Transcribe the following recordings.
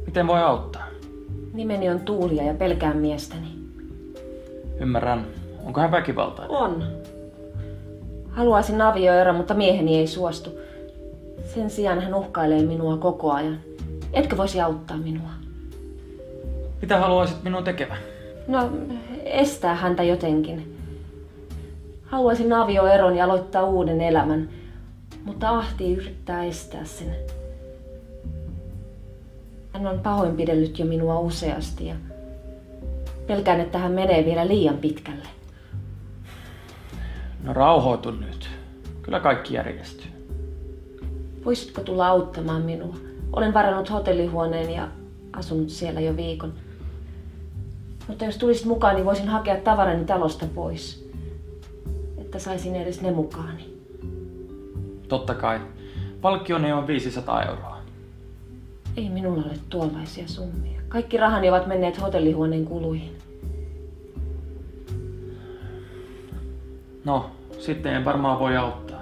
Miten voi auttaa? Nimeni on Tuulia ja pelkään miestäni. Ymmärrän. Onko hän väkivaltainen? On. Haluaisin avioeron, mutta mieheni ei suostu. Sen sijaan hän uhkailee minua koko ajan. Etkö voisi auttaa minua? Mitä haluaisit minun tekevän? No, estää häntä jotenkin. Haluaisin avioeron ja aloittaa uuden elämän, mutta Ahti yrittää estää sen. Hän on pahoinpidellyt jo minua useasti ja pelkään, että hän menee vielä liian pitkälle. No rauhoitu nyt. Kyllä kaikki järjestyy. Voisitko tulla auttamaan minua? Olen varannut hotellihuoneen ja asunut siellä jo viikon. Mutta jos tulisit mukaan, niin voisin hakea tavarani talosta pois. Että saisin edes ne mukaani. Totta kai. Palkkioni on 500 euroa. Ei minulla ole tuollaisia summia. Kaikki rahani ovat menneet hotellihuoneen kuluihin. No, sitten en varmaan voi auttaa.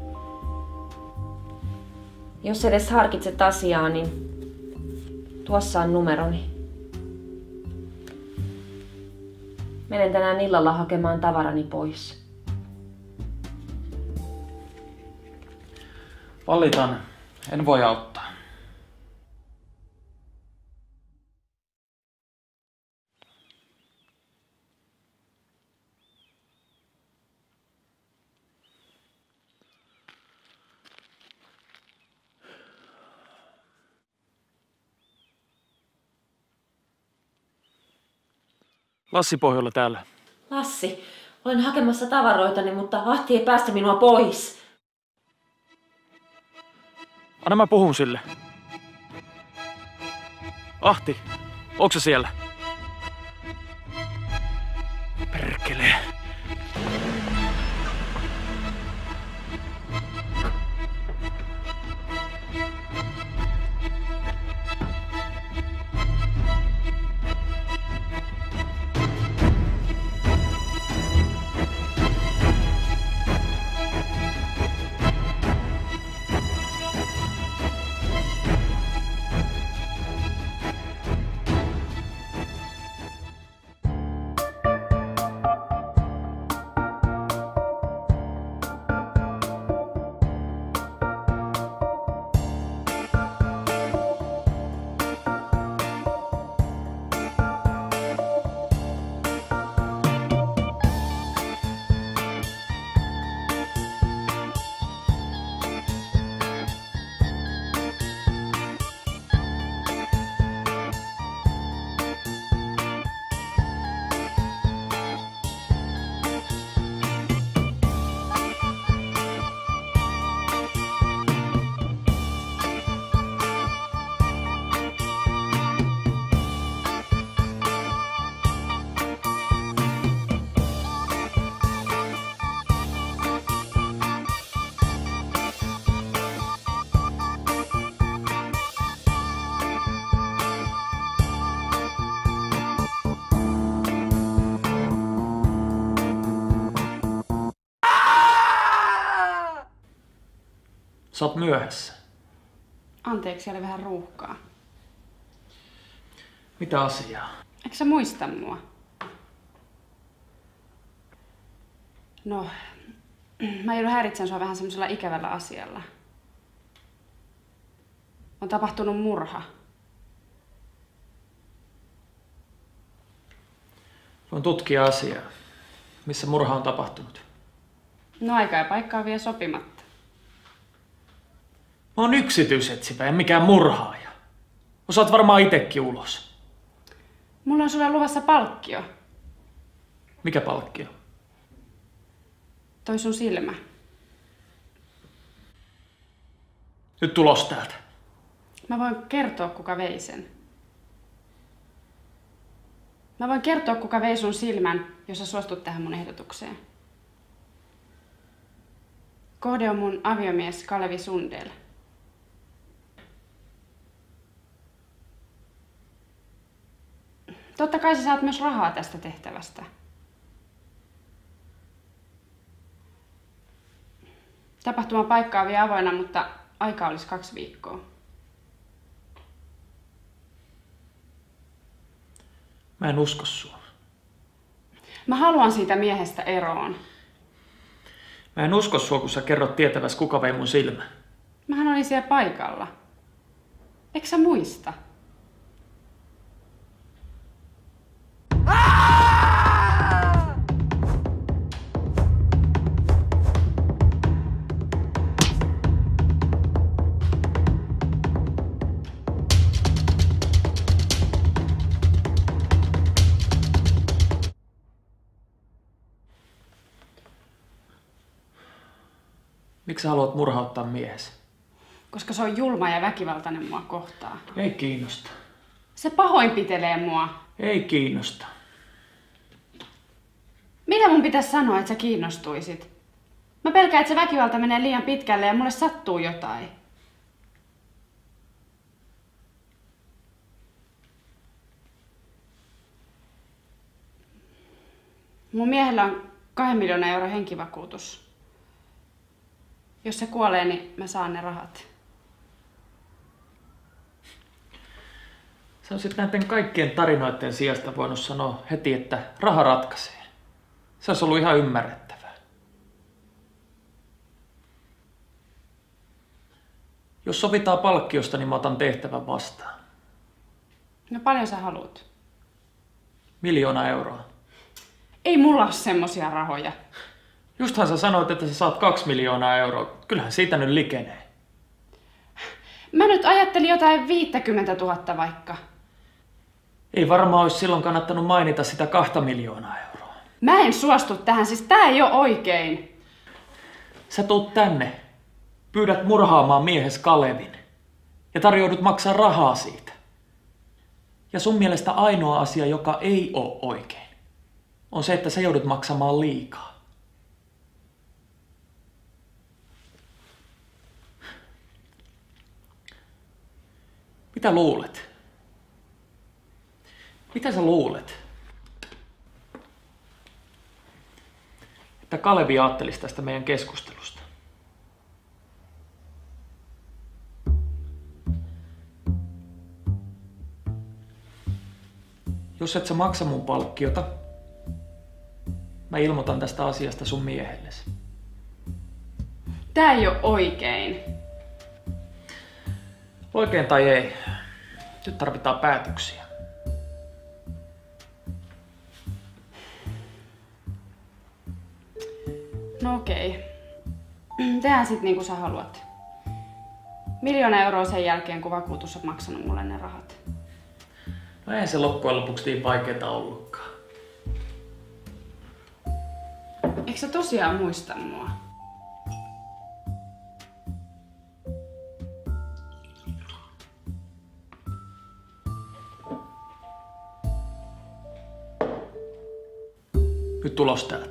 Jos edes harkitset asiaa, niin tuossa on numeroni. Menen tänään illalla hakemaan tavarani pois. Valitan. En voi auttaa. Lassi Pohjola täällä. Lassi, olen hakemassa tavaroitani, mutta Ahti ei päästä minua pois. Anna mä puhun sille. Ahti, onko se siellä? Perkele. Sä oot myöhässä. Anteeksi, oli vähän ruuhkaa. Mitä asiaa? Eikö sä muista mua? No, mä joudun häiritsemään sua vähän semmoisella ikävällä asialla. On tapahtunut murha. Voin tutkia asiaa. Missä murha on tapahtunut? No aika ja paikka on vielä sopimatta. Mä oon yksityisetsivä, en mikään murhaaja. Osaat varmaan itekin ulos. Mulla on sulle luvassa palkkio. Mikä palkkio? Toi sun silmä. Nyt tulos täältä. Mä voin kertoa, kuka vei sen. Mä voin kertoa, kuka vei sun silmän, jos sä suostut tähän mun ehdotukseen. Kohde on mun aviomies Kalevi Sundell. Totta kai sä saat myös rahaa tästä tehtävästä. Tapahtuman paikka on vielä avoinna, mutta aika olisi 2 viikkoa. Mä en usko sua. Mä haluan siitä miehestä eroon. Mä en usko sua, kun sä kerrot tietäväs, kuka vei mun silmä. Mähän olin siellä paikalla. Eikö sä muista? Miksi sä haluat murhauttaa miehesi? Koska se on julma ja väkivaltainen mua kohtaan. Ei kiinnosta. Se pahoinpitelee mua. Ei kiinnosta. Mitä mun pitäisi sanoa, että sä kiinnostuisit? Mä pelkään, että se väkivalta menee liian pitkälle ja mulle sattuu jotain. Mun miehellä on 2 miljoonan euron henkivakuutus. Jos se kuolee, niin mä saan ne rahat. Sä olisit näiden kaikkien tarinoiden sijasta voinut sanoa heti, että raha ratkaisee. Se olisi ollut ihan ymmärrettävää. Jos sovitaan palkkiosta, niin mä otan tehtävän vastaan. No paljon sä haluut? 1 miljoona euroa. Ei mulla ole semmosia rahoja. Justhan sä sanoit, että sä saat 2 miljoonaa euroa. Kyllähän siitä nyt likenee. Mä nyt ajattelin jotain 50 000 vaikka. Ei varmaan olisi silloin kannattanut mainita sitä 2 miljoonaa euroa. Mä en suostu tähän, siis tää ei oo oikein. Sä tuut tänne, pyydät murhaamaan miehes Kalevin ja tarjoudut maksaa rahaa siitä. Ja sun mielestä ainoa asia, joka ei oo oikein, on se, että sä joudut maksamaan liikaa. Mitä luulet? Mitä sä luulet? Että Kalevi ajattelisi tästä meidän keskustelusta. Jos et sä maksa mun palkkiota, mä ilmoitan tästä asiasta sun miehellesi. Tää ei oo oikein. Oikein tai ei, nyt tarvitaan päätöksiä. No okei. Tehdään sit niinku sä haluat. 1 miljoona euroa sen jälkeen, kun vakuutus on maksanut mulle ne rahat. No eihän se loppujen lopuksi niin vaikeeta ollutkaan. Eikö sä tosiaan muista mua? Nyt tulos täältä.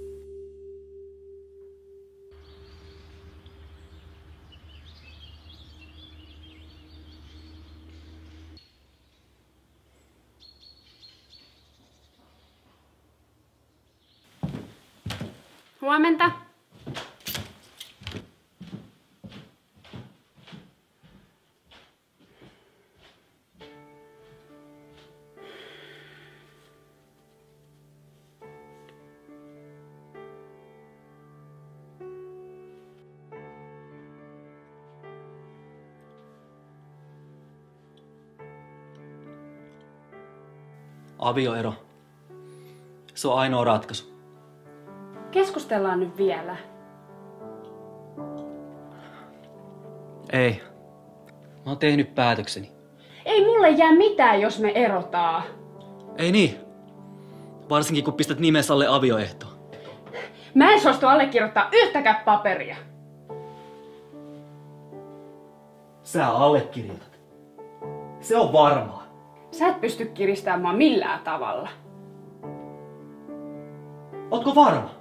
Huomenta. Avioero. Se on ainoa ratkaisu. Keskustellaan nyt vielä. Ei. Mä oon tehnyt päätökseni. Ei mulle jää mitään, jos me erotaan. Ei niin. Varsinkin kun pistät nimesi alle avioehtoon. Mä en suostu allekirjoittaa yhtäkään paperia. Sä allekirjoitat. Se on varmaa. Sä et pysty kiristämään mua millään tavalla. Ootko varma?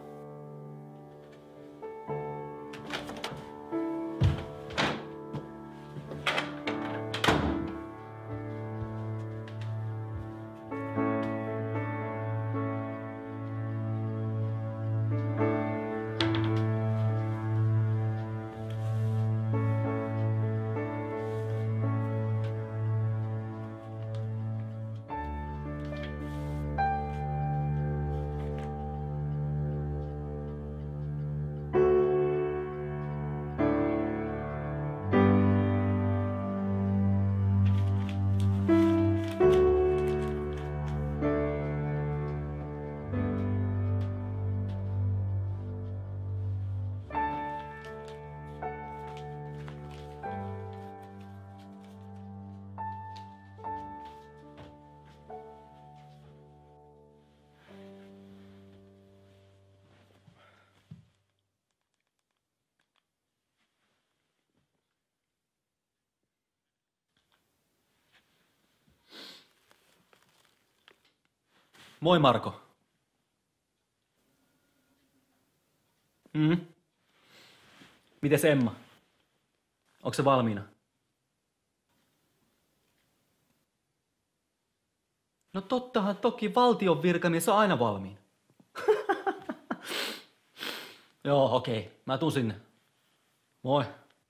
Moi Marko. Mites Emma? Onko se valmiina? No tottahan toki valtion virkamies on aina valmiina. Joo, okei. Mä tuun sinne. Moi.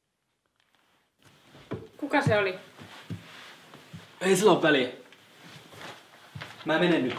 Kuka se oli? Ei sillä ole väliä. Mä menen nyt.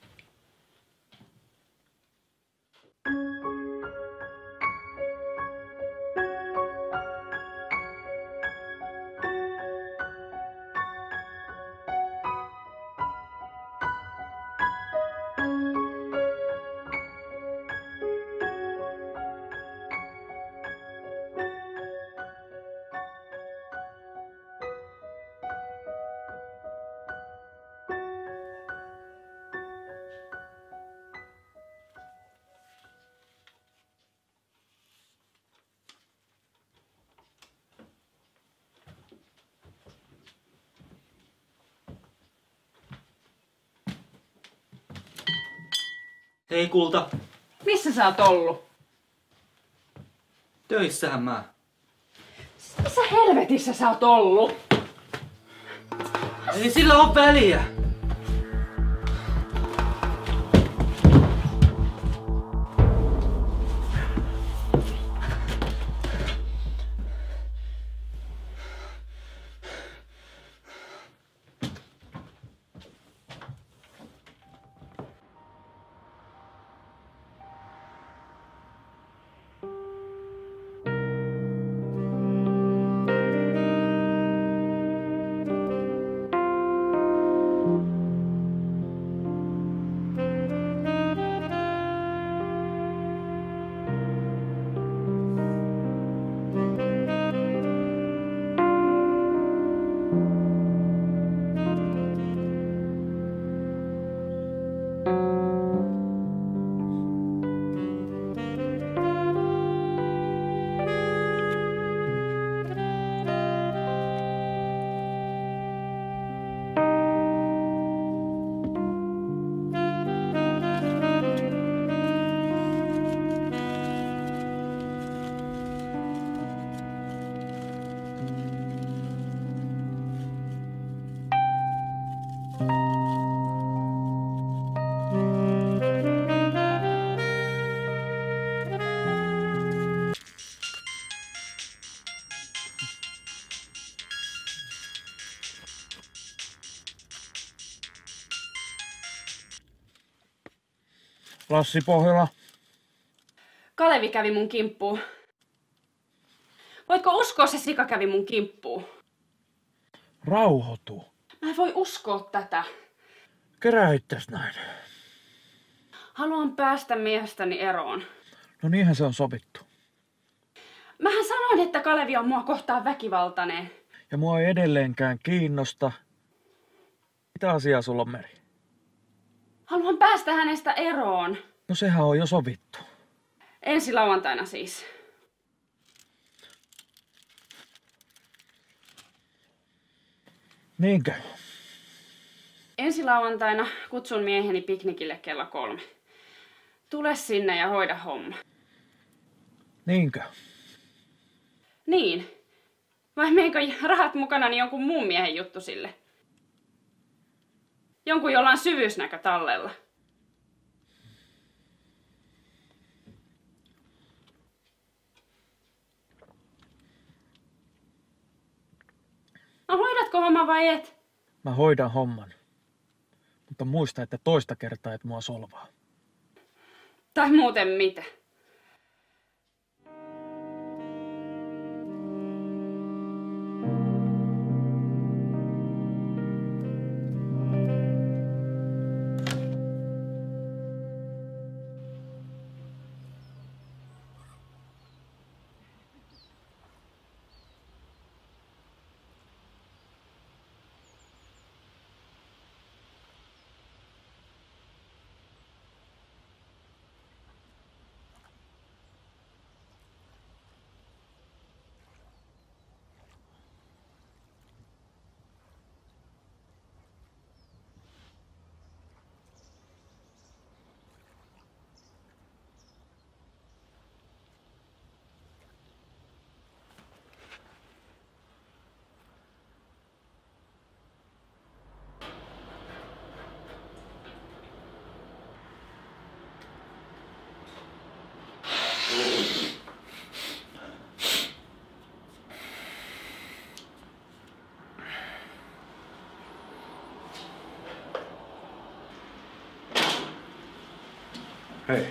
Hei kulta. Missä sä oot ollut? Töissähän mä. Missä helvetissä sä oot ollut? Ei sillä ole väliä. Lassi Pohjola. Kalevi kävi mun kimppuun. Voitko uskoa, se sika kävi mun kimppuun? Rauhoitu. Mä en voi uskoa tätä. Kerää itses näin. Haluan päästä miehestäni eroon. No niinhän se on sovittu. Mähän sanoin, että Kalevi on mua kohtaan väkivaltainen. Ja mua ei edelleenkään kiinnosta. Mitä asiaa sulla on, Meri? Haluan päästä hänestä eroon. No sehän on jo sovittu. Ensi lauantaina siis. Niinkö? Ensi lauantaina kutsun mieheni piknikille kello 3. Tule sinne ja hoida homma. Niinkö? Niin. Vai meinkö rahat mukana niin jonkun muun miehen juttu sille? Jonkun, jolla on syvyysnäkö tallella. No hoidatko homma vai et? Mä hoidan homman. Mutta muista, että toista kertaa et mua solvaa. Tai muuten mitä? Hei.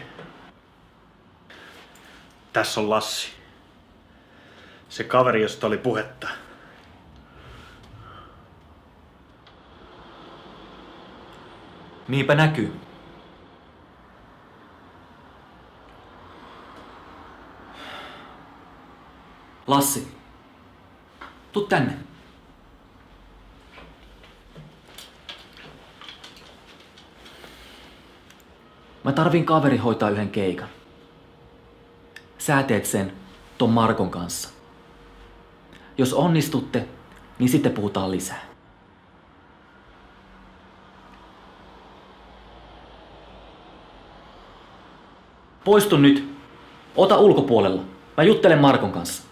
Tässä on Lassi. Se kaveri, josta oli puhetta. Niinpä näkyy. Lassi, tuu tänne. Mä tarvin kaveri hoitaa yhden keikan. Sä teet sen ton Markon kanssa. Jos onnistutte, niin sitten puhutaan lisää. Poistu nyt. Ota ulkopuolella. Mä juttelen Markon kanssa.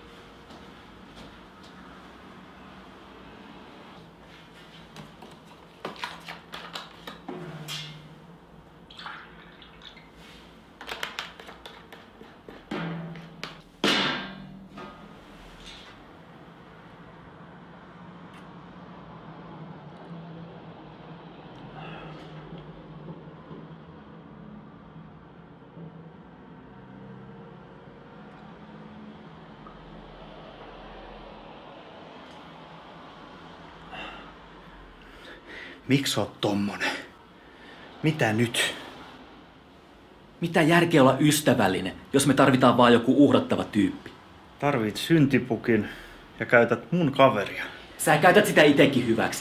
Miksi oot tommonen? Mitä nyt? Mitä järkeä olla ystävällinen, jos me tarvitaan vaan joku uhrattava tyyppi? Tarvit syntipukin ja käytät mun kaveria. Sä käytät sitä itekin hyväksi.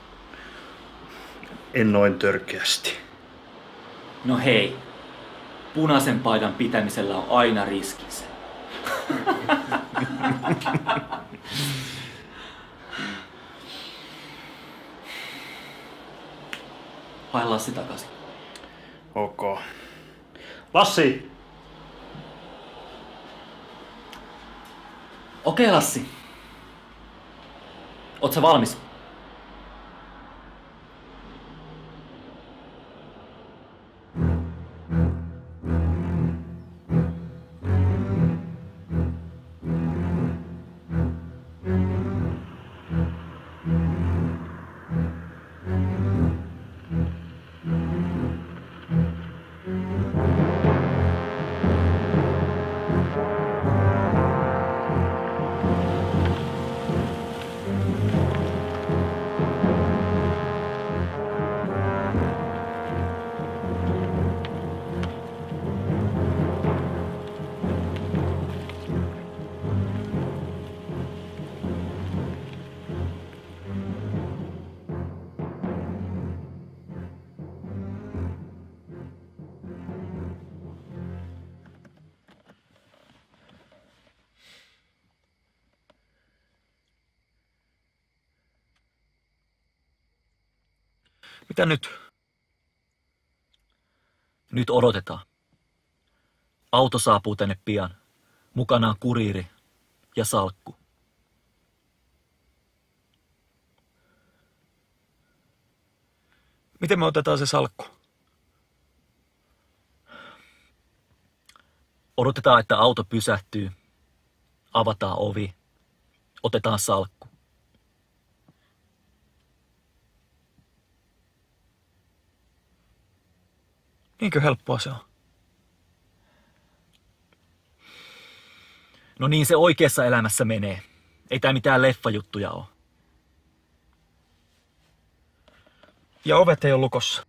En noin törkeästi. No hei, punaisen paidan pitämisellä on aina riskinsä. Hae Lassi takaisin. Ok. Lassi! Okei, Lassi. Oot sä valmis? Mitä nyt? Nyt odotetaan. Auto saapuu tänne pian. Mukanaan kuriiri ja salkku. Miten me otetaan se salkku? Odotetaan, että auto pysähtyy. Avataan ovi. Otetaan salkku. Niinkö helppoa se on? No niin se oikeassa elämässä menee. Ei tää mitään leffajuttuja oo. Ja ovet ei ole lukossa.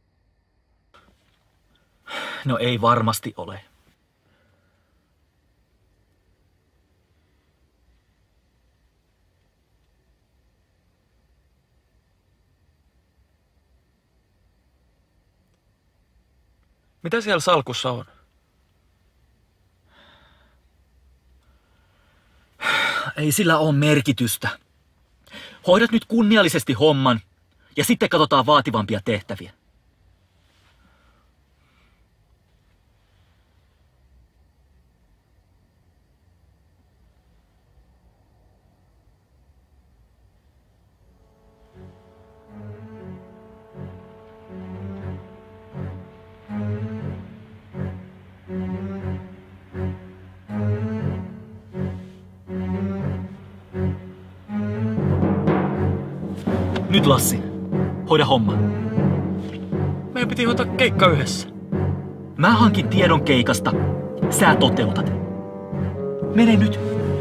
No ei varmasti ole. Mitä siellä salkussa on? Ei sillä ole merkitystä. Hoidat nyt kunniallisesti homman ja sitten katsotaan vaativampia tehtäviä. Nyt Lassi, hoida homma. Meidän piti hoitaa keikka yhdessä. Mä hankin tiedon keikasta. Sä toteutat. Mene nyt.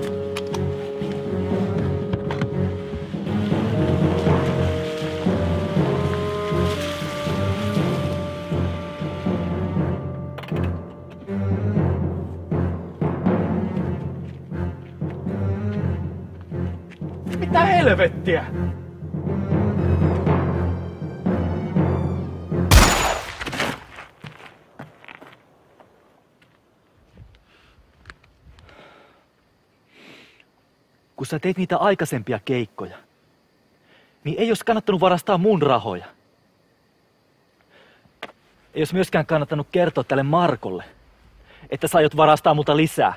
Mitä helvettiä? Kun sä teit niitä aikaisempia keikkoja, niin ei olisi kannattanut varastaa mun rahoja. Ei olisi myöskään kannattanut kertoa tälle Markolle, että sä aiot varastaa multa lisää.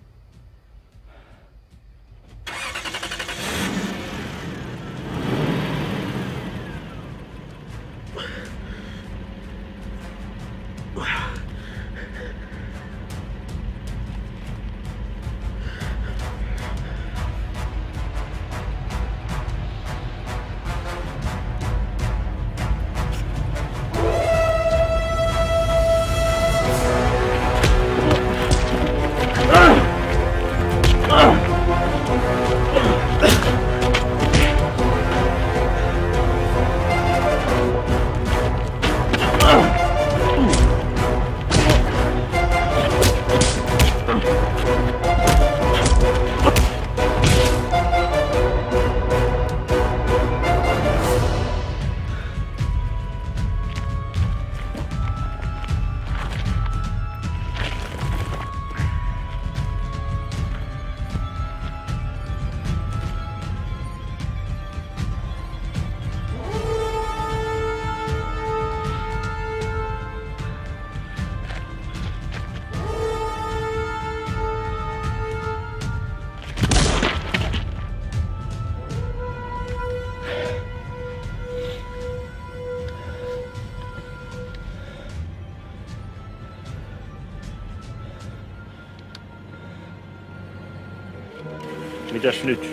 Mitäs nyt?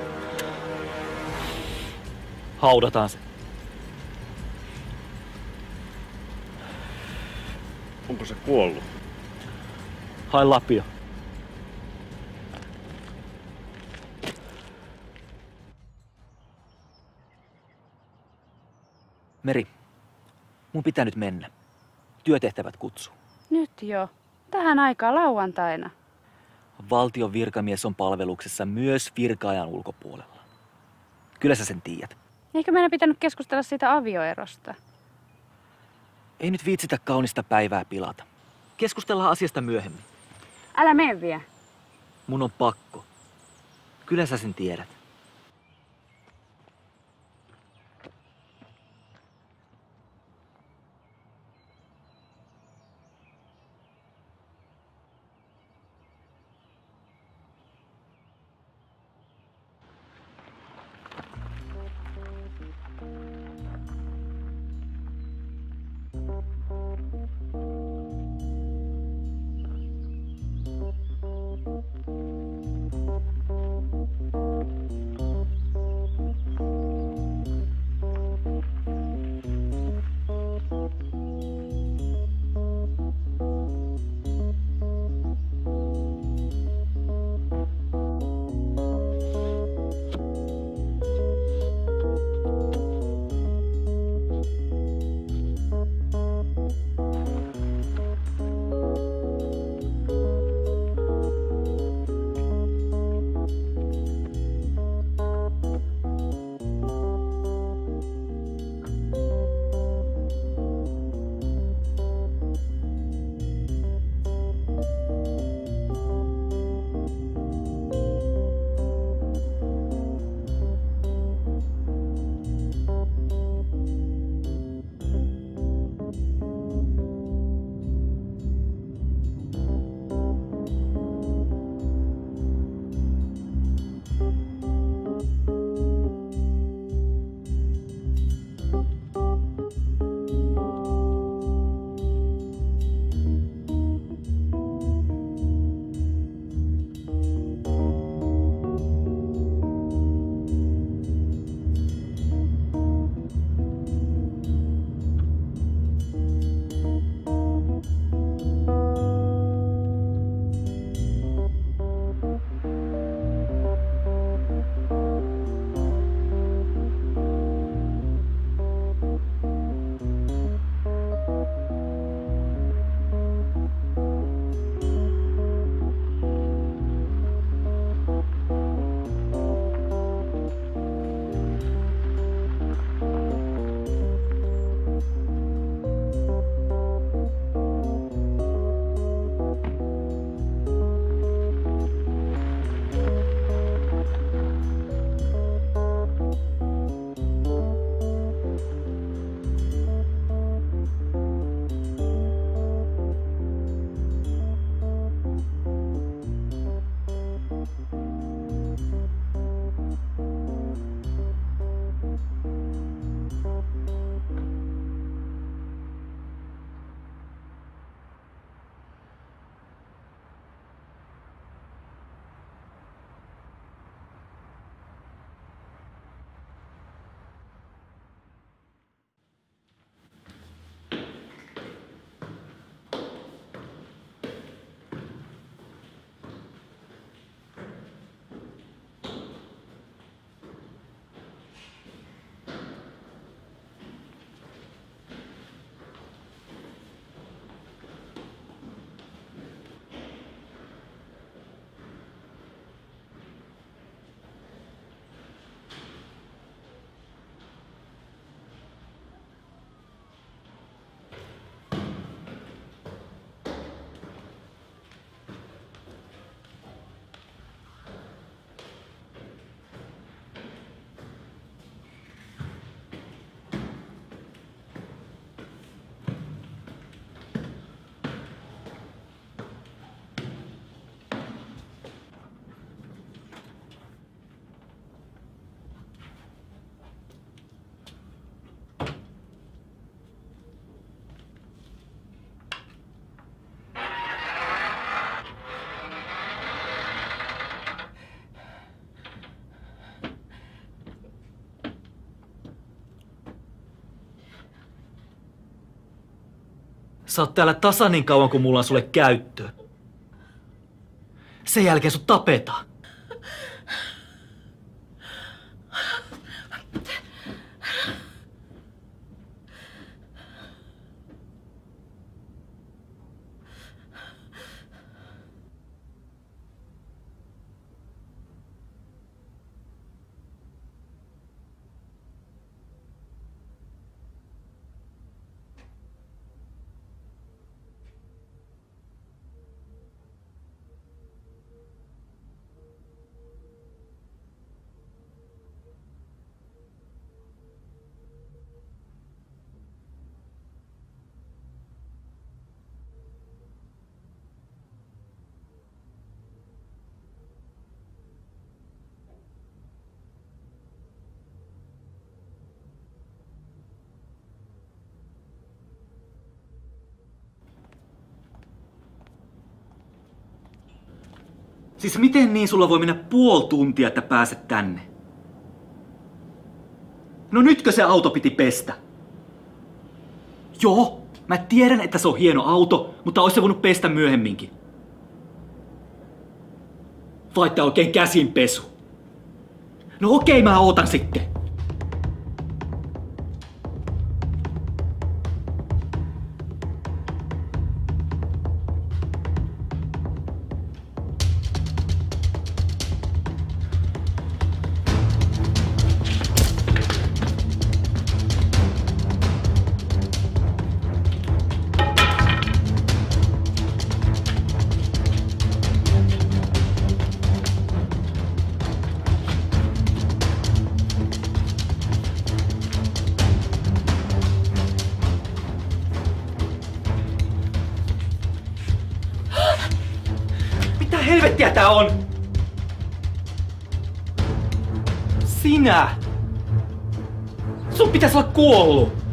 Haudataan se. Onko se kuollut? Hae lapio. Meri, mun pitää nyt mennä. Työtehtävät kutsuu. Nyt jo. Tähän aikaan lauantaina. Valtion virkamies on palveluksessa myös virka-ajan ulkopuolella. Kyllä sä sen tiedät. Eikö meidän pitänyt keskustella siitä avioerosta? Ei nyt viitsitä kaunista päivää pilata. Keskustellaan asiasta myöhemmin. Älä mene vielä. Mun on pakko. Kyllä sä sen tiedät. Sä oot täällä tasan niin kauan, kun mulla on sulle käyttöä. Sen jälkeen sut tapetaan. Siis miten niin sulla voi mennä puoli tuntia, että pääset tänne? No nytkö se auto piti pestä? Joo, mä tiedän, että se on hieno auto, mutta olisi se voinut pestä myöhemminkin. Vai että oikein käsinpesu? No okei, mä ootan sitten. Mitä helvettiä tää on? Sinä! Sun pitäisi olla kuollut!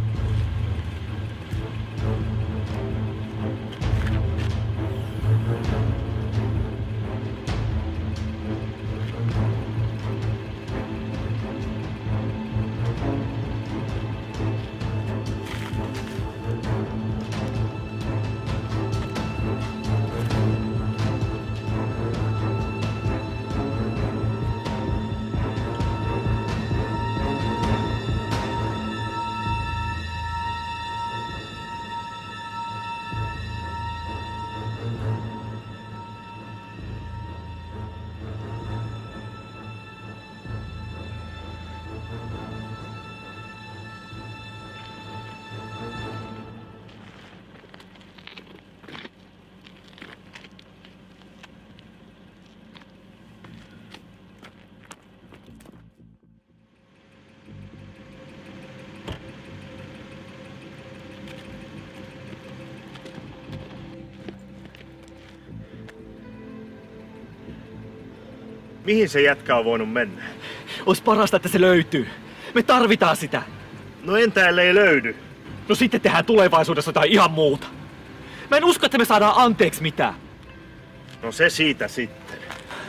Mihin se jätkä on voinut mennä? Ois parasta, että se löytyy. Me tarvitaan sitä. No entä ellei löydy? No sitten tehdään tulevaisuudessa jotain ihan muuta. Mä en usko, että me saadaan anteeksi mitään. No se siitä sitten.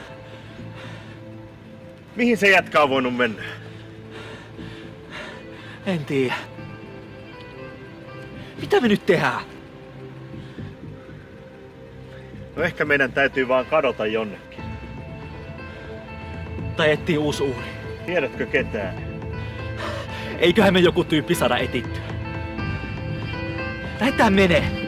Mihin se jätkä on voinut mennä? En tiedä. Mitä me nyt tehdään? No ehkä meidän täytyy vaan kadota jonnekin. Tai etsii uusi uhri. Tiedätkö ketään? Eiköhän me joku tyyppi saada etittyä. Lähdetään menee.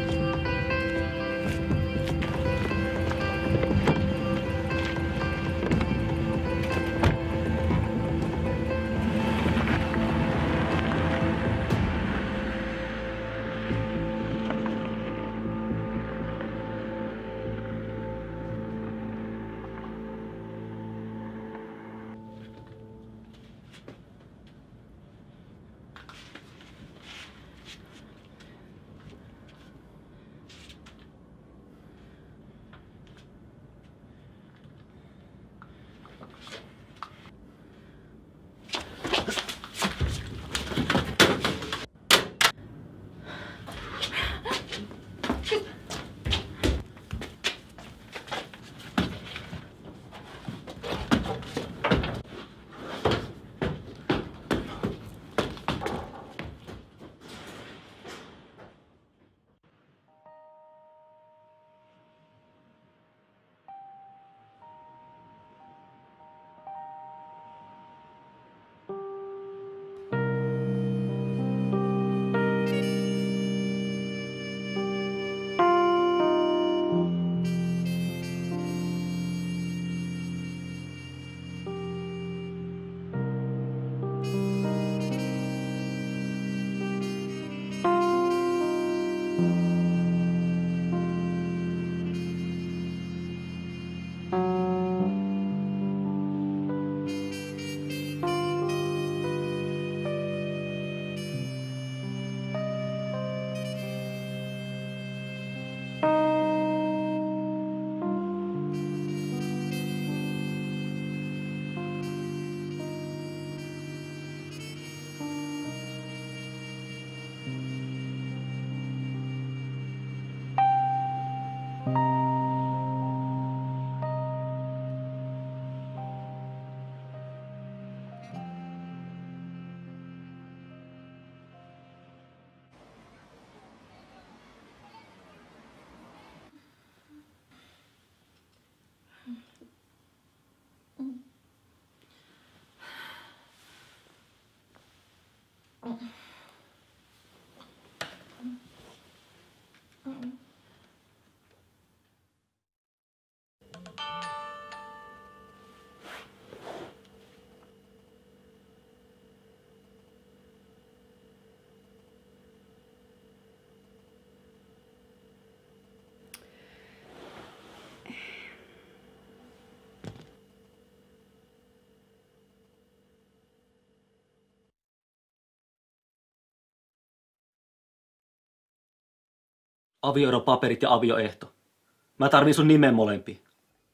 Avioeropaperit ja avioehto. Mä tarvin sun nimen molempiin.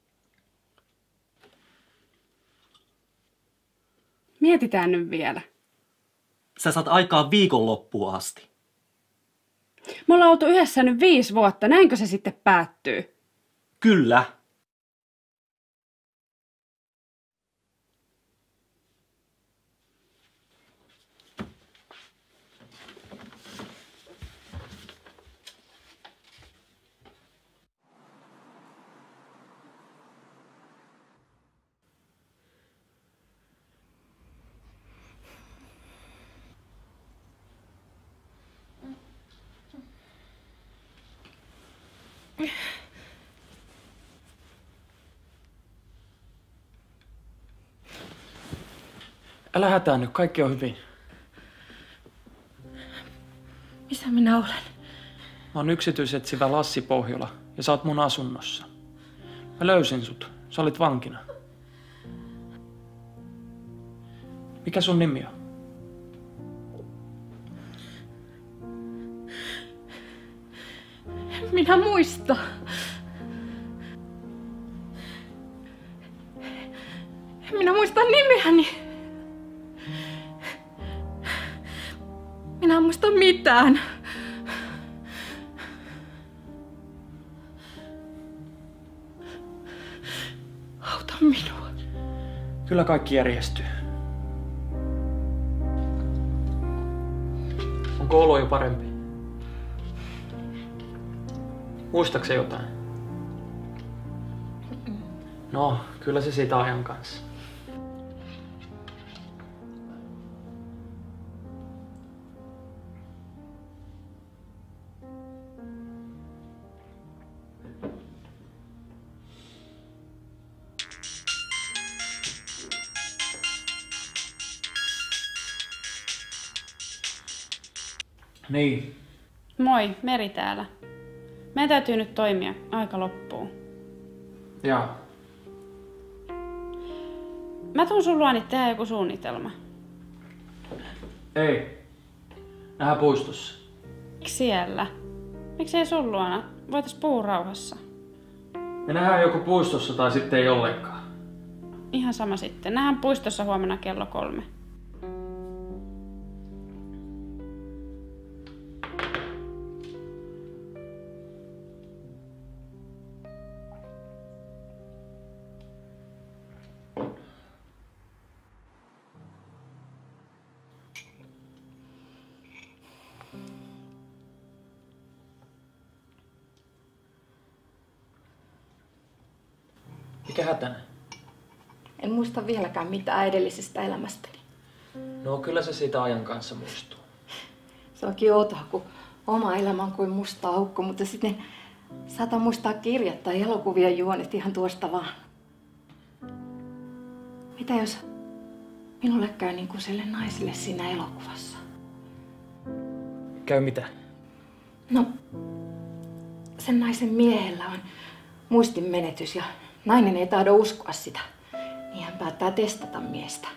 Mietitään nyt vielä. Sä saat aikaa viikonloppuun asti. Me ollaan oltu yhdessä nyt 5 vuotta. Näinkö se sitten päättyy? Kyllä. Älä hätäänny, kaikki on hyvin. Missä minä olen? Mä oon yksityisetsivä Lassi Pohjola ja sä oot mun asunnossa. Mä löysin sut. Sä olit vankina. Mikä sun nimi on? Minä muista. Minä muistan nimeäni. Minä en muista mitään. Auta minua. Kyllä kaikki järjestyy. Onko olo jo parempi? Muistaaksä jotain? No, kyllä se siitä ajan kanssa. Niin. Moi, Meri täällä. Meidän täytyy nyt toimia. Aika loppuu. Jaa. Mä tuun sun luoni tehdä joku suunnitelma. Ei. Nähdään puistossa. Miksi siellä? Miksei sun luona? Voitais puhua rauhassa. Me nähdään joko puistossa tai sitten ei ollenkaan. Ihan sama sitten. Nähdään puistossa huomenna kello 3. Mikä hätänä? En muista vieläkään mitään edellisestä elämästäni. No kyllä se siitä ajan kanssa muistuu. Se onkin outoa, kun oma elämä on kuin musta aukko, mutta sitten saatan muistaa kirjat tai elokuvien juonet ihan tuosta vaan. Mitä jos minulle käy niin kuin sille naiselle siinä elokuvassa? Käy mitä? No, sen naisen miehellä on muistinmenetys ja nainen ei tahdo uskoa sitä. Niin hän päättää testata miestä.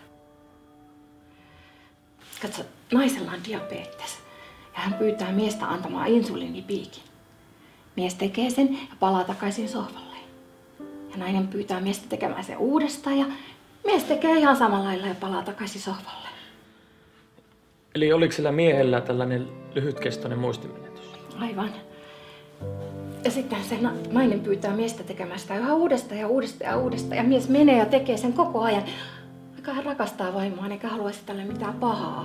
Katso, naisella on diabetes ja hän pyytää miestä antamaan insuliinipiikin. Mies tekee sen ja palaa takaisin sohvalle. Ja nainen pyytää miestä tekemään sen uudestaan ja mies tekee ihan samalla lailla ja palaa takaisin sohvalle. Eli oliko sillä miehellä tällainen lyhytkestoinen muistimenetys? Aivan. Ja sitten se nainen pyytää miestä tekemään sitä yhä uudestaan ja uudestaan ja uudestaan. Ja mies menee ja tekee sen koko ajan. Vaikka hän rakastaa vaimoaan eikä haluaisi tälle mitään pahaa.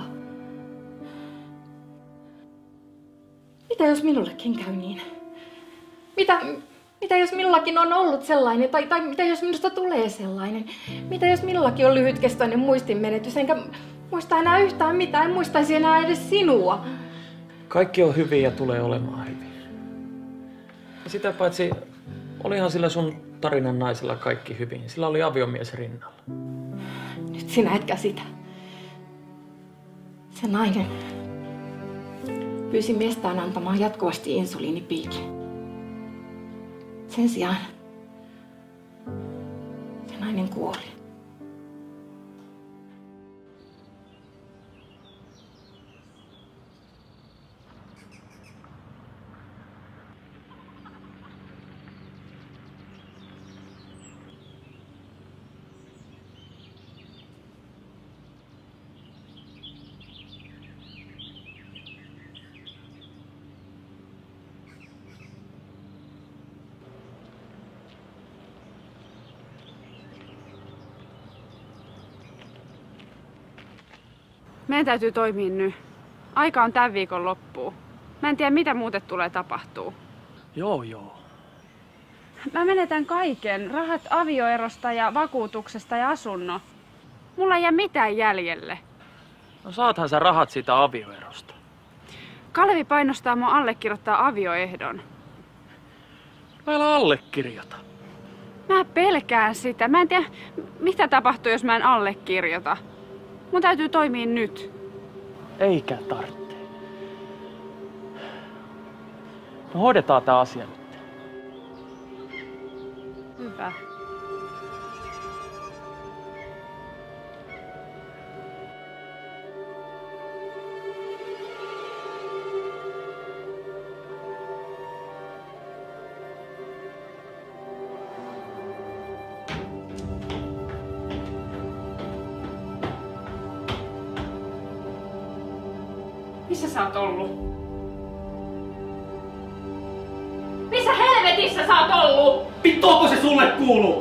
Mitä jos minullekin käy niin? Mitä jos minullakin on ollut sellainen? Tai mitä jos minusta tulee sellainen? Mitä jos minullakin on lyhytkestoinen muistinmenetys? Enkä muista enää yhtään mitään. En muistaisi enää edes sinua. Kaikki on hyvin ja tulee olemaan hyvin. Ja sitä paitsi olihan sillä sun tarinan naisella kaikki hyvin. Sillä oli aviomies rinnalla. Nyt sinä et käsitä. Se nainen pyysi miestään antamaan jatkuvasti insuliinipiikin. Sen sijaan se nainen kuoli. Meidän täytyy toimia nyt. Aika on tämän viikon loppuun. Mä en tiedä, mitä muuten tulee tapahtuu. Joo. Mä menetän kaiken. Rahat avioerosta ja vakuutuksesta ja asunnon. Mulla ei jää mitään jäljelle. No saathan sä rahat siitä avioerosta. Kalevi painostaa mua allekirjoittaa avioehdon. Mä älä allekirjoita. Mä pelkään sitä. Mä en tiedä, mitä tapahtuu, jos mä en allekirjoita. Mun täytyy toimia nyt. Eikä tarvitse. Me hoidetaan tää asia nyt. Hyvä. Missä sä oot ollut? Missä helvetissä sä oot ollut? Vittu, onko se sulle kuuluu?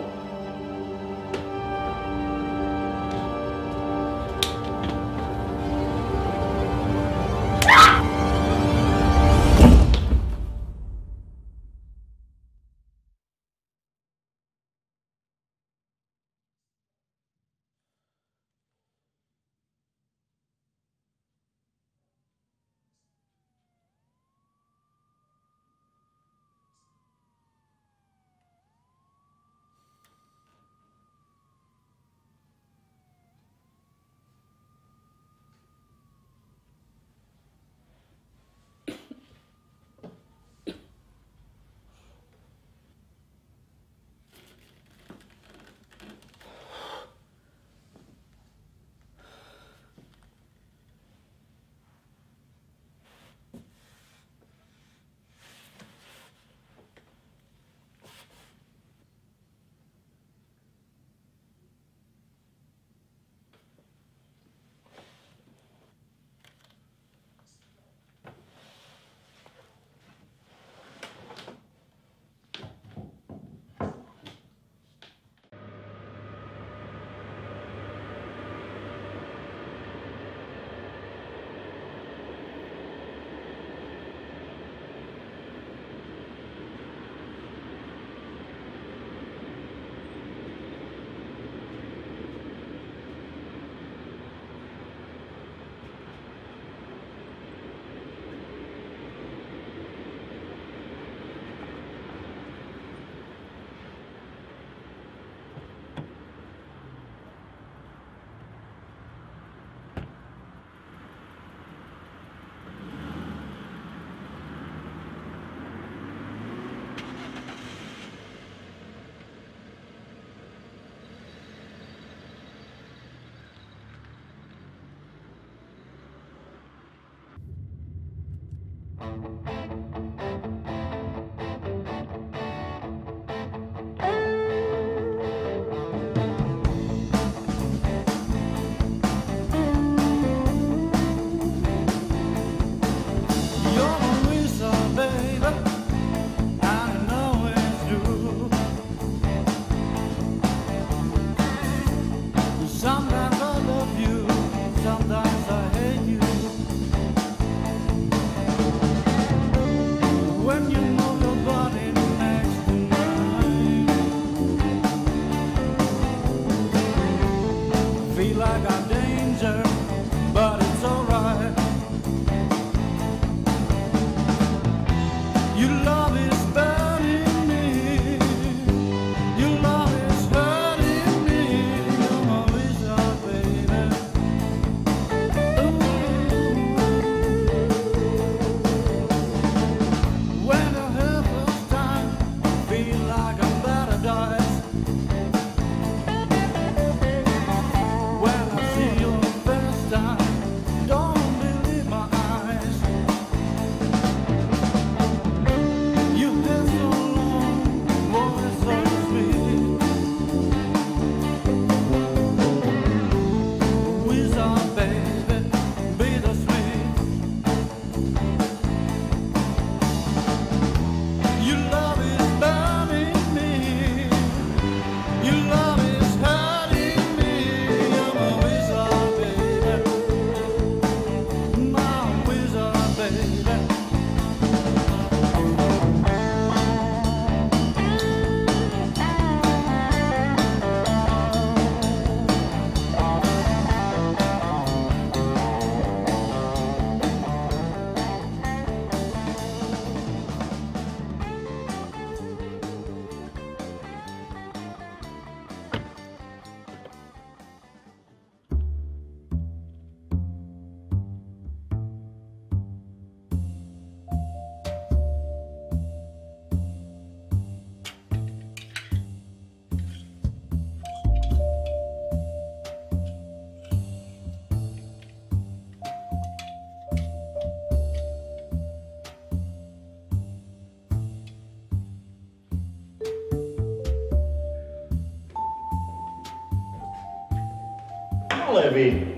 Kalevi!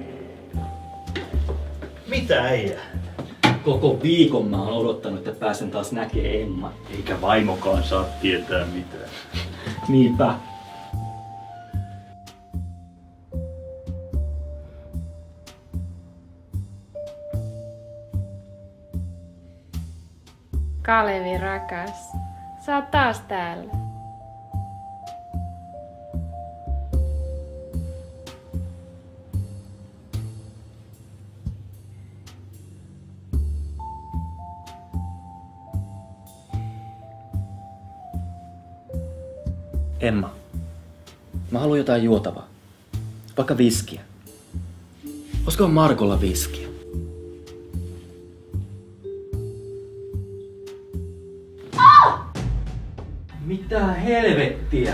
Mitä äijä? Koko viikon mä oon odottanut, että pääsen taas näkee Emma. Eikä vaimokaan saa tietää mitään. Niinpä. Kalevi rakas, sä oot taas täällä. Emma, mä haluan jotain juotavaa. Vaikka viskiä. Olisiko Markolla viskiä? Mitä helvettiä?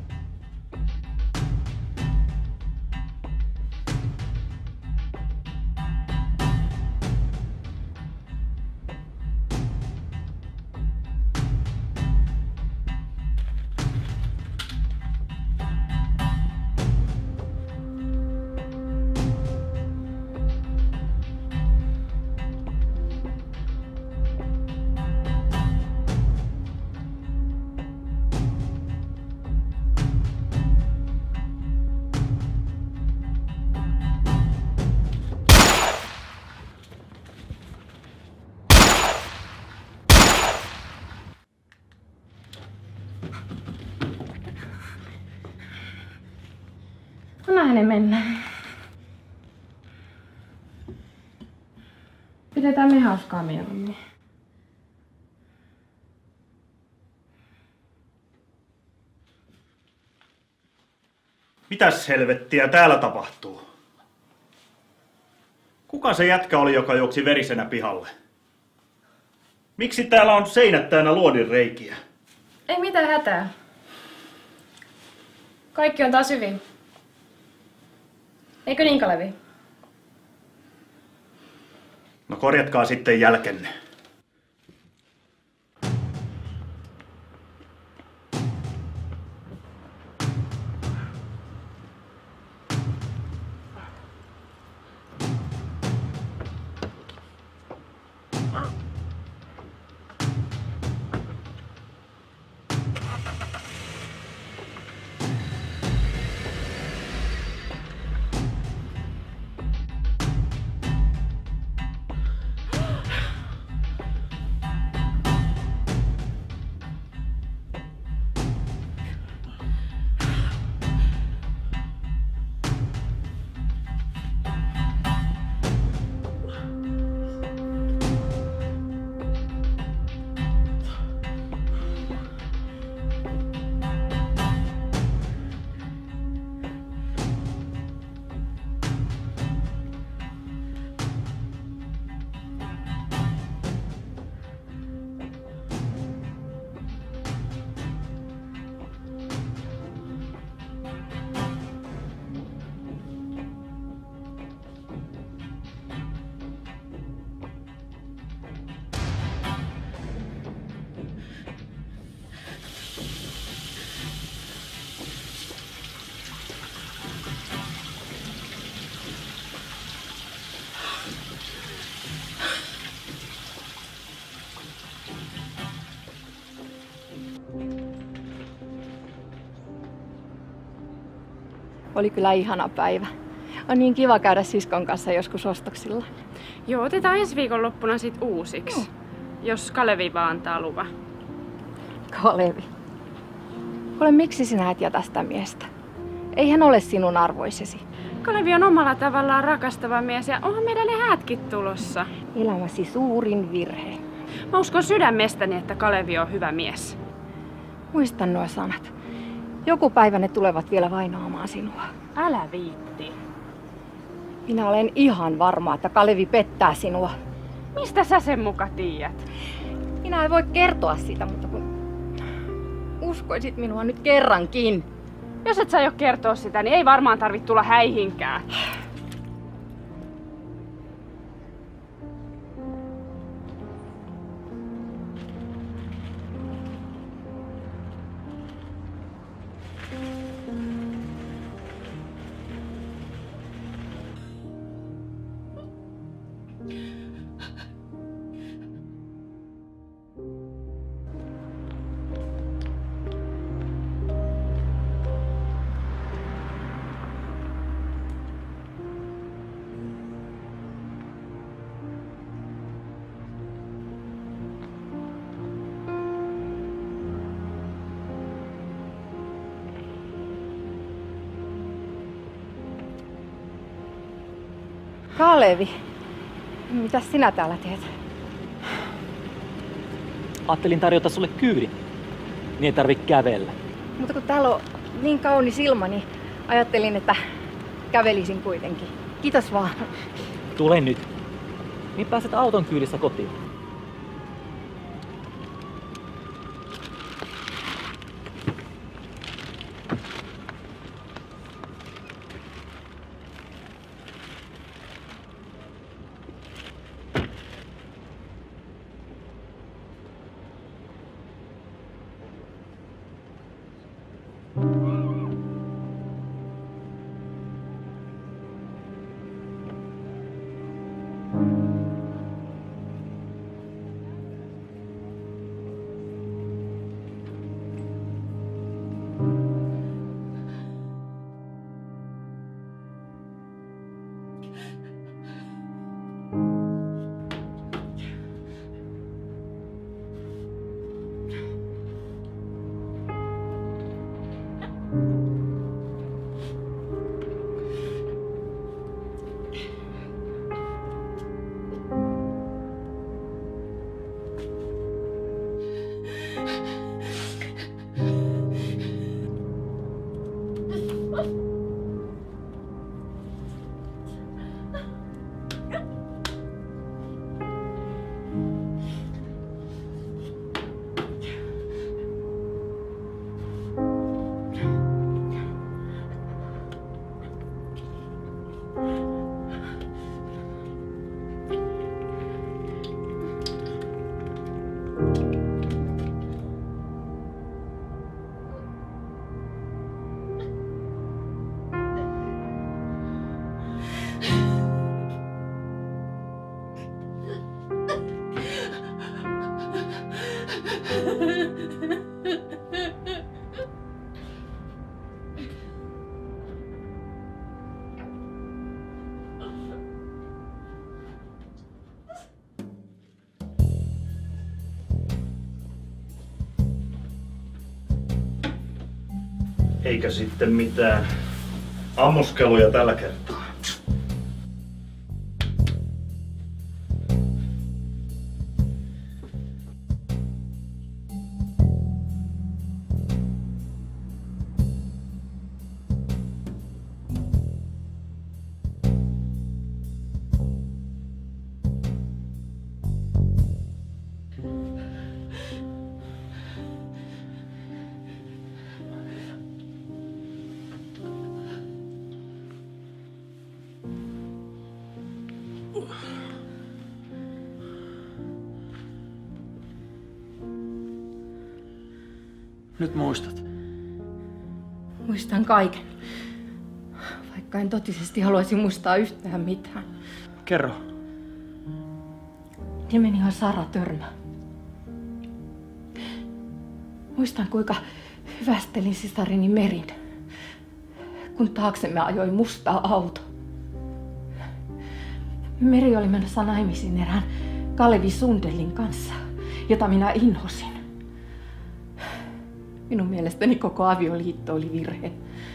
Anna hänen mennä. Pidetään me hauskaa mieluummin. Mitäs helvettiä täällä tapahtuu? Kuka se jätkä oli, joka juoksi verisenä pihalle? Miksi täällä on seinät täynnä luodinreikiä? Ei mitään hätää. Kaikki on taas hyvin. Eikö niin, Kalevi? No korjatkaa sitten jälkenne. Oli kyllä ihana päivä. On niin kiva käydä siskon kanssa joskus ostoksilla. Joo, otetaan ensi viikonloppuna sit uusiksi. Jos Kalevi vaan antaa luvan. Kalevi. Kuule, miksi sinä et jätä sitä miestä? Ei hän ole sinun arvoisesi. Kalevi on omalla tavallaan rakastava mies ja onhan meidän ne häätkin tulossa. Elämäsi suurin virhe. Mä uskon sydämestäni, että Kalevi on hyvä mies. Muista nuo sanat. Joku päivä ne tulevat vielä vainoamaan sinua. Älä viitti. Minä olen ihan varma, että Kalevi pettää sinua. Mistä sä sen muka tiedät? Minä en voi kertoa sitä, mutta kun uskoisit minua nyt kerrankin. Jos et sä jo kertoa sitä, niin ei varmaan tarvitse tulla häihinkään. Kalevi, mitäs sinä täällä teet? Ajattelin tarjota sulle kyydin. Niin ei tarvitse kävellä. Mutta kun täällä on niin kaunis ilma, niin ajattelin, että kävelisin kuitenkin. Kiitos vaan. Tule nyt. Niin pääset auton kyydissä kotiin. Eikä sitten mitään ammuskeluja tällä kertaa. Nyt muistat. Muistan kaiken. Vaikka en totisesti haluaisi muistaa yhtään mitään. Kerro. Nimeni on Sara Törmä. Muistan, kuinka hyvästelin sisarini Merin, kun taaksemme ajoi musta auto. Meri oli menossa naimisiin erään Kalevi Sundelin kanssa, jota minä inhosin. Minun mielestäni koko avioliitto oli virhe.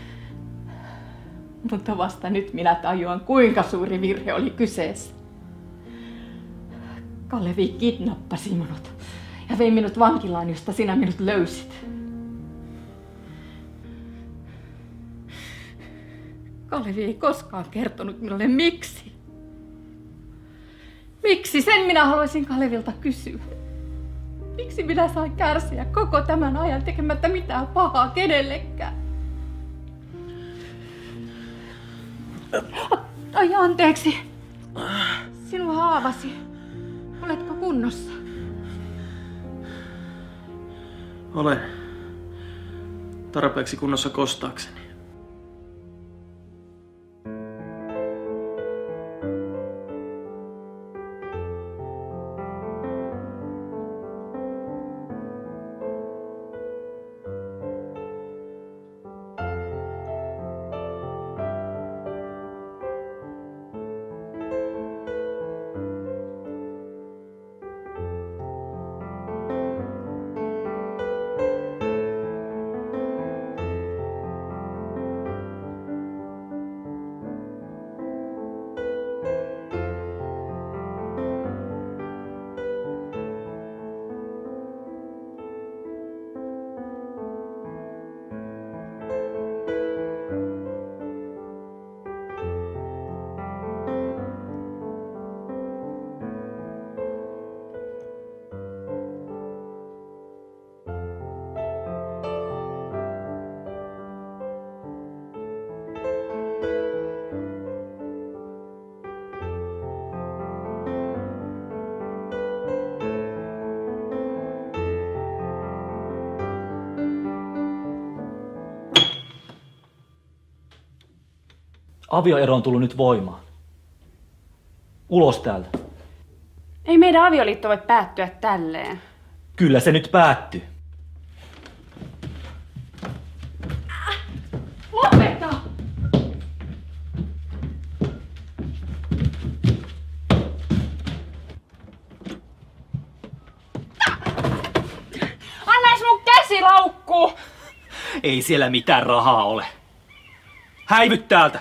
Mutta vasta nyt minä tajuan, kuinka suuri virhe oli kyseessä. Kalevi kidnappasi minut ja vei minut vankilaan, josta sinä minut löysit. Kalevi ei koskaan kertonut minulle miksi. Miksi? Sen minä haluaisin Kalevilta kysyä. Miksi minä sain kärsiä koko tämän ajan tekemättä mitään pahaa kenellekään? Ai anteeksi. Sinun haavasi. Oletko kunnossa? Olen tarpeeksi kunnossa kostaakseni. Avioero on tullut nyt voimaan. Ulos täältä. Ei meidän avioliitto voi päättyä tälleen. Kyllä se nyt päättyy. Lopeta! Anna ees mun käsilaukku! Ei siellä mitään rahaa ole. Häivy täältä!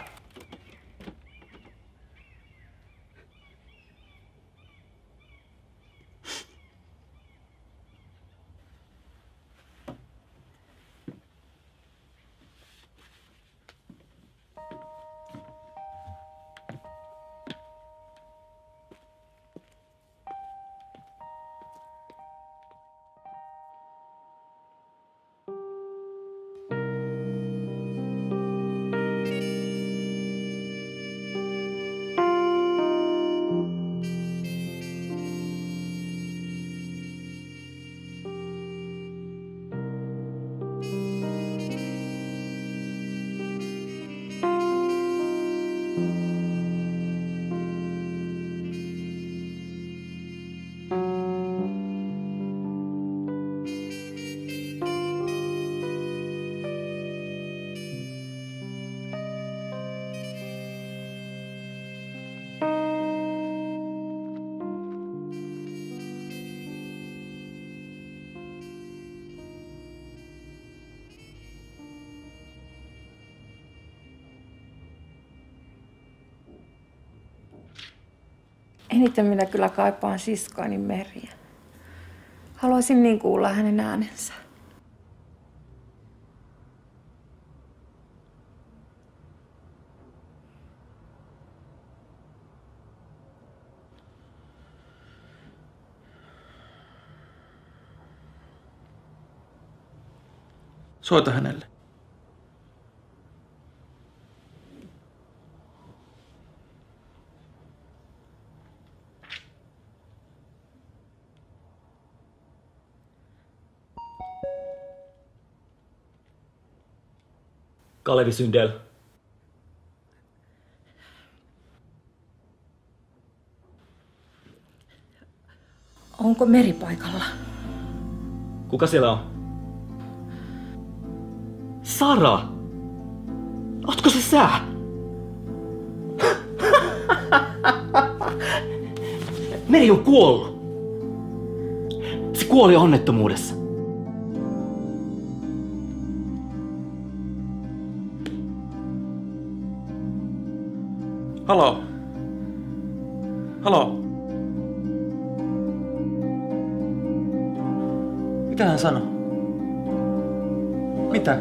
Eniten minä kyllä kaipaan siskoani Meriä. Haluaisin niin kuulla hänen äänensä. Soita hänelle. Kalevi Syndel. Onko Meri paikalla? Kuka siellä on? Sara! Ootko se sä? Meri on kuollut. Se kuoli onnettomuudessa. Halo? Halo? Mitä hän sanoi? Mitä?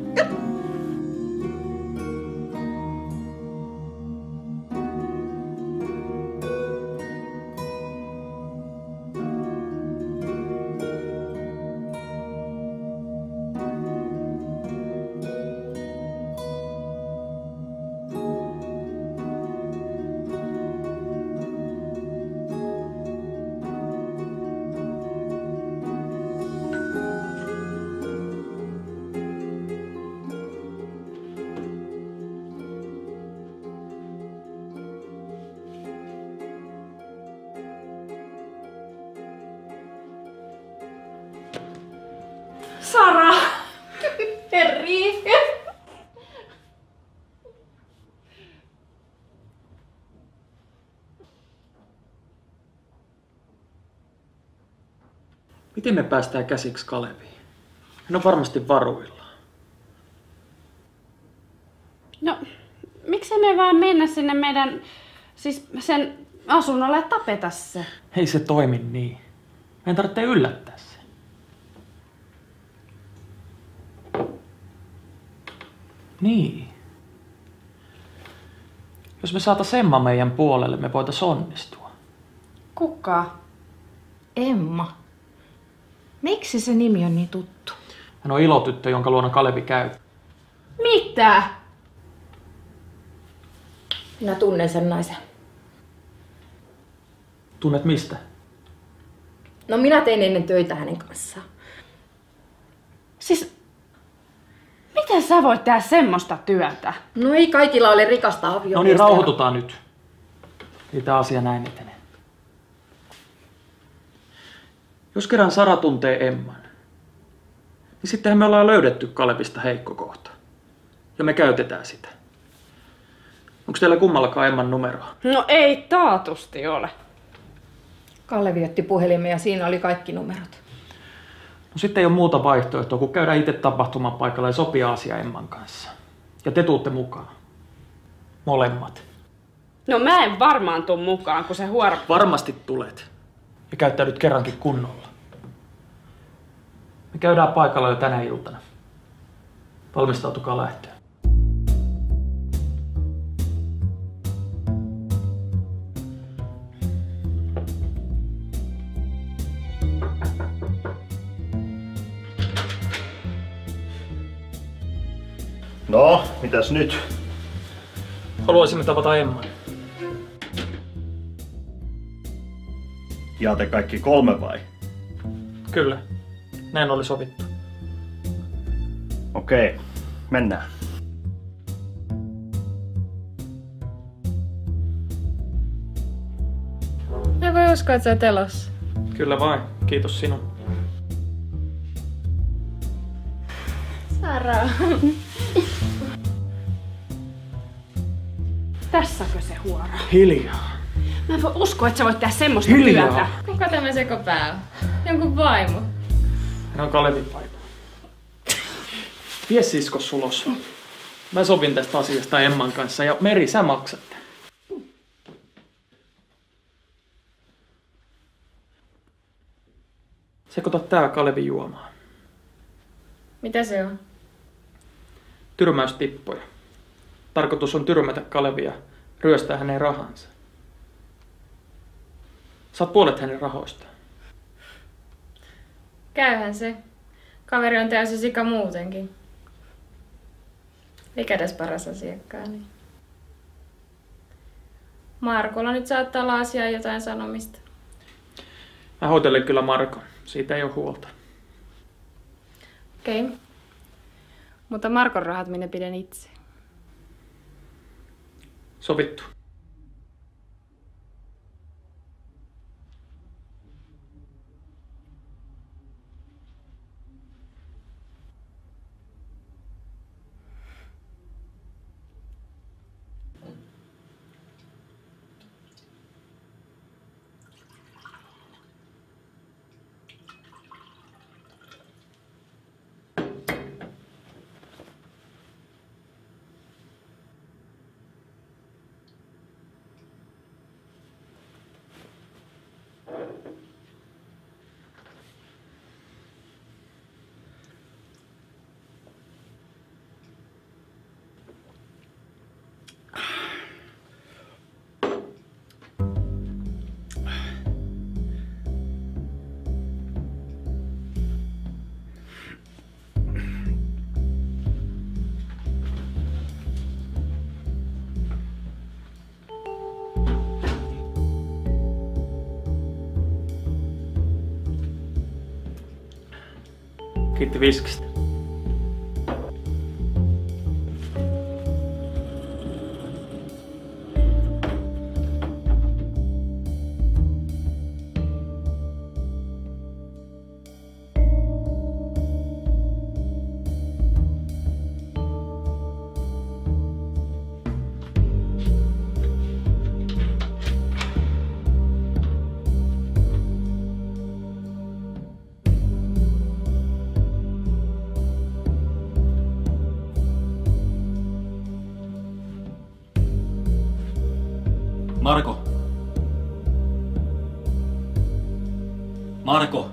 Sara! Meri! Miten me päästään käsiksi Kaleviin? Hän on varmasti varuillaan. No, miksei me vaan mennä sinne meidän, siis sen asunnolle ja tapeta se? Ei se toimi niin. Meidän tarvitsee yllättää se. Niin. Jos me saatais Emma meidän puolelle, me voitais onnistua. Kuka? Emma. Miksi se nimi on niin tuttu? Hän on ilotyttö, jonka luona Kalevi käy. Mitä? Minä tunnen sen naisen. Tunnet mistä? No minä tein ennen töitä hänen kanssaan. Siis, miten Miten sä voit tehdä semmoista työtä? No ei kaikilla ole rikasta aviomiestä. No niin, rauhoitutaan nyt. Ei tää asia näin etene. Jos kerran Sara tuntee Emman, niin sittenhän me ollaan löydetty Kalevista heikko kohta. Ja me käytetään sitä. Onko teillä kummallakaan Emman numeroa? No ei taatusti ole. Kalevi otti puhelimen ja siinä oli kaikki numerot. No sitten ei ole muuta vaihtoehtoa, kun käydään itse tapahtumapaikalla ja sopia asia Emman kanssa. Ja te tuutte mukaan. Molemmat. No mä en varmaan tuu mukaan, kun se huora... Varmasti tulet. Ja käyttäydyt kerrankin kunnolla. Me käydään paikalla jo tänä iltana. Valmistautukaa lähtöön. No, mitäs nyt? Haluaisimme tavata Emman. Ja te kaikki 3 vai? Kyllä. Näin oli sovittu. Okei, mennään. Mä voi uskoa, että sä oot elossa. Kyllä vain. Kiitos sinun. Sara. Tässäkö se huora? Hiljaa. Mä en voi uskoa, että sä voit tehdä semmoista Hiljaa. työtä. Kuka tämä sekopää on? Jonkun vaimo. Hän on Kalevin vaimo. Vie siskos ulos. Mä sopin tästä asiasta Emman kanssa ja Meri, sä maksat. Sekoita tää Kalevin juomaan. Mitä se on? Tyrmäystippoja. Tarkoitus on tyrmätä Kalevia, ryöstää hänen rahansa. Saat puolet hänen rahoistaan. Käyhän se. Kaveri on täysin sika muutenkin. Mikä tässä paras asiakkaani? Markolla nyt saattaa olla asiaa jotain sanomista. Mä hoitelen kyllä Markon. Siitä ei ole huolta. Okei. Mutta Markon rahat minä pidän itse. Sovittu. Kiitti viskistä. Marko! Marko!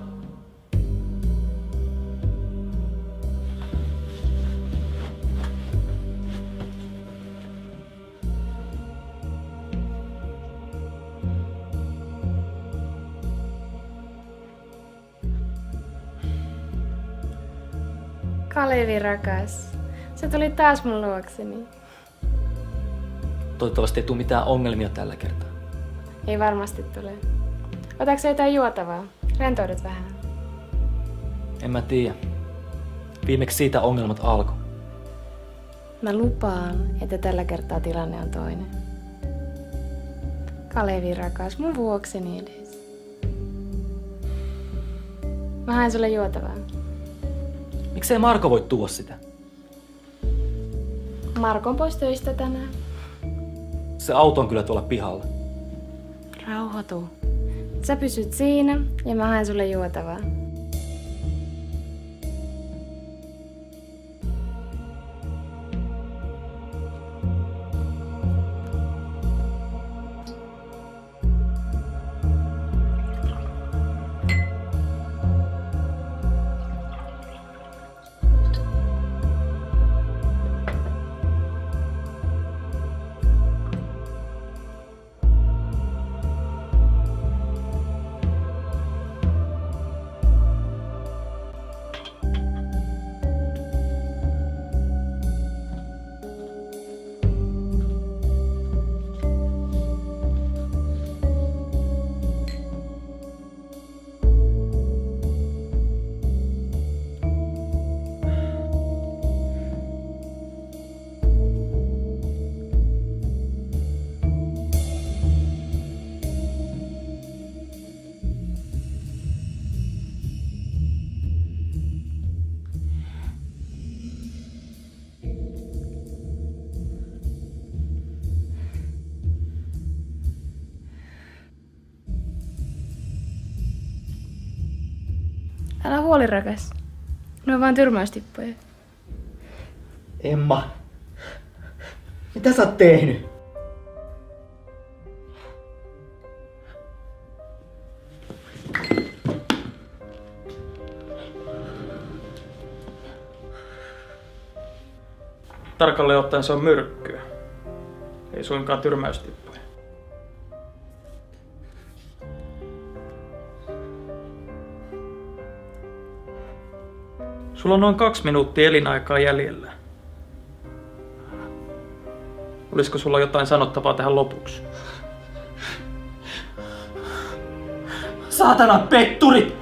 Kalevi rakas, sä tulit taas mun luokseni. Toivottavasti ei tule mitään ongelmia tällä kertaa. Ei varmasti tule. Otatko sä jotain juotavaa? Rentoudut vähän. En mä tiedä. Viimeksi siitä ongelmat alkoi. Mä lupaan, että tällä kertaa tilanne on toinen. Kalevi rakas, mun vuokseni edes. Mä haen sulle juotavaa. Miksei Marko voi tuoda sitä? Marko on pois töistä tänään. Se auto on kyllä tuolla pihalla. Rauhoitu. Sä pysyt siinä ja mä haen sulle juotavaa. Älä huoli, rakas. Ne on vaan tyrmäystippoja. Emma, mitä sä oot tehnyt? Tarkalleen ottaen se on myrkkyä. Ei suinkaan tyrmäystippoja. Sulla on noin 2 minuuttia elinaikaa jäljellä. Olisiko sulla jotain sanottavaa tähän lopuksi? Saatana petturit!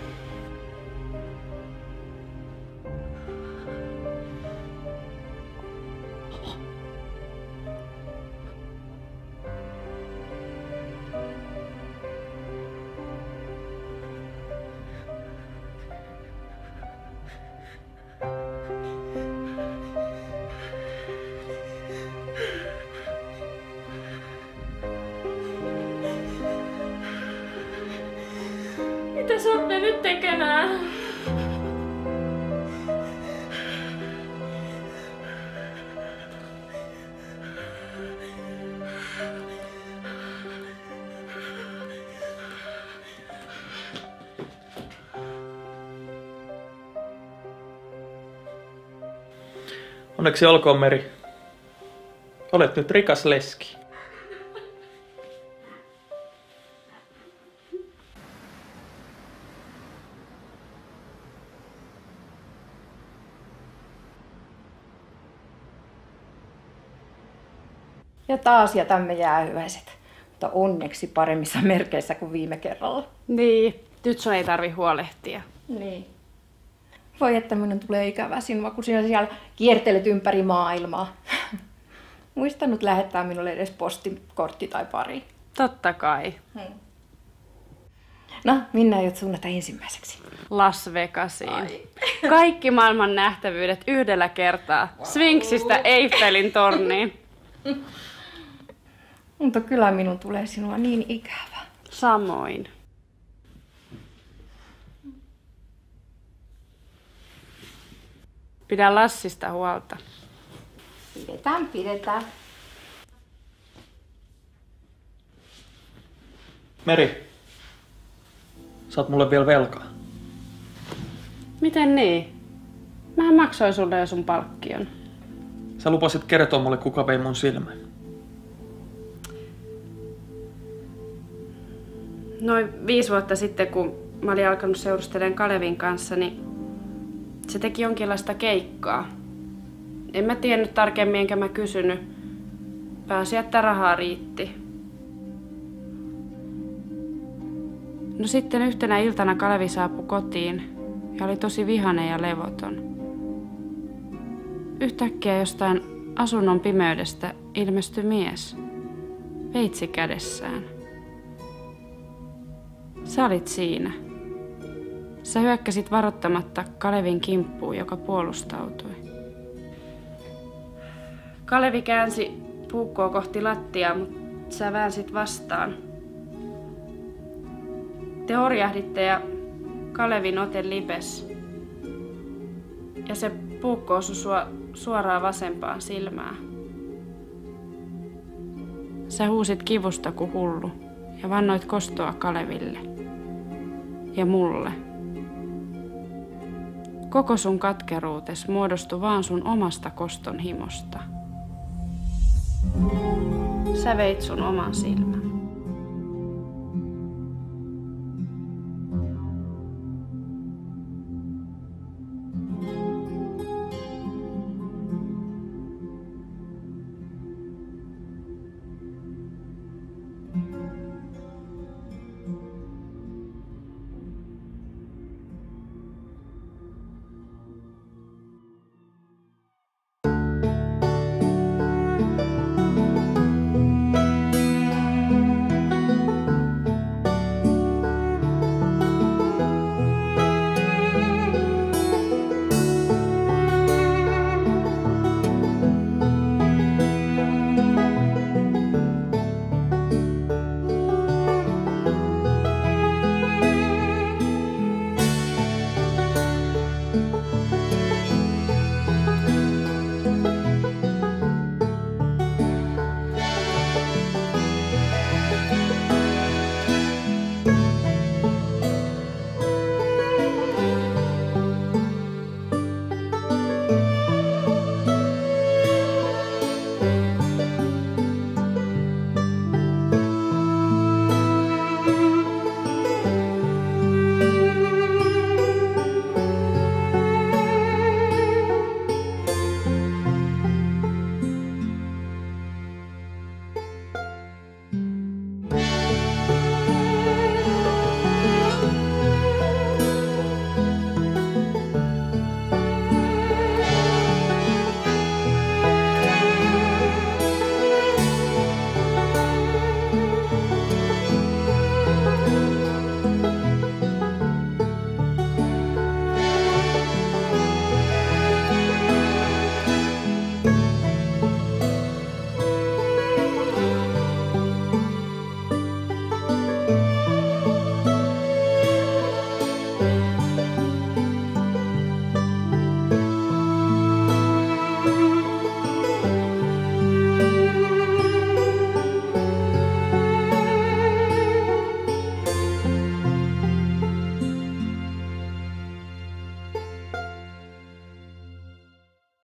Mitä sä oot mennyt tekemään? Onneksi olkoon, Meri. Olet nyt rikas leski. Ja taas jätämme jäähyväiset, mutta onneksi paremmissa merkeissä kuin viime kerralla. Niin, nyt sun ei tarvi huolehtia. Niin. Voi että minun tulee ikävä sinua, kun sinä siellä kiertelet ympäri maailmaa. Muista nyt lähettää minulle edes postikortti tai pari. Totta kai. No, minne aiot suunnata ensimmäiseksi? Las Vegasiin. Kaikki maailman nähtävyydet yhdellä kertaa. Sphinxistä Eiffelin torniin. Mutta kyllä minun tulee sinua niin ikävä. Samoin. Pidä Lassista huolta. Pidetään. Meri, sä oot mulle vielä velkaa. Miten niin? Mähän maksoin sulle jo sun palkkion. Sä lupasit kertoa mulle, kuka vei mun silmän. Noin 5 vuotta sitten, kun mä olin alkanut seurustelemaan Kalevin kanssa, niin se teki jonkinlaista keikkaa. En mä tiennyt tarkemmin, enkä mä kysynyt. Pääsi, että rahaa riitti. No sitten yhtenä iltana Kalevi saapui kotiin ja oli tosi vihainen ja levoton. Yhtäkkiä jostain asunnon pimeydestä ilmestyi mies, veitsi kädessään. Sä olit siinä. Sä hyökkäsit varoittamatta Kalevin kimppuun, joka puolustautui. Kalevi käänsi puukkoa kohti lattiaa, mutta sä väänsit vastaan. Te horjahditte ja Kalevin ote lipes. Ja se puukko osui sua suoraan vasempaan silmään. Sä huusit kivusta kuin hullu ja vannoit kostoa Kaleville. Ja mulle. Koko sun katkeruutes muodostui vaan sun omasta koston himosta. Sä veit sun oman silmän.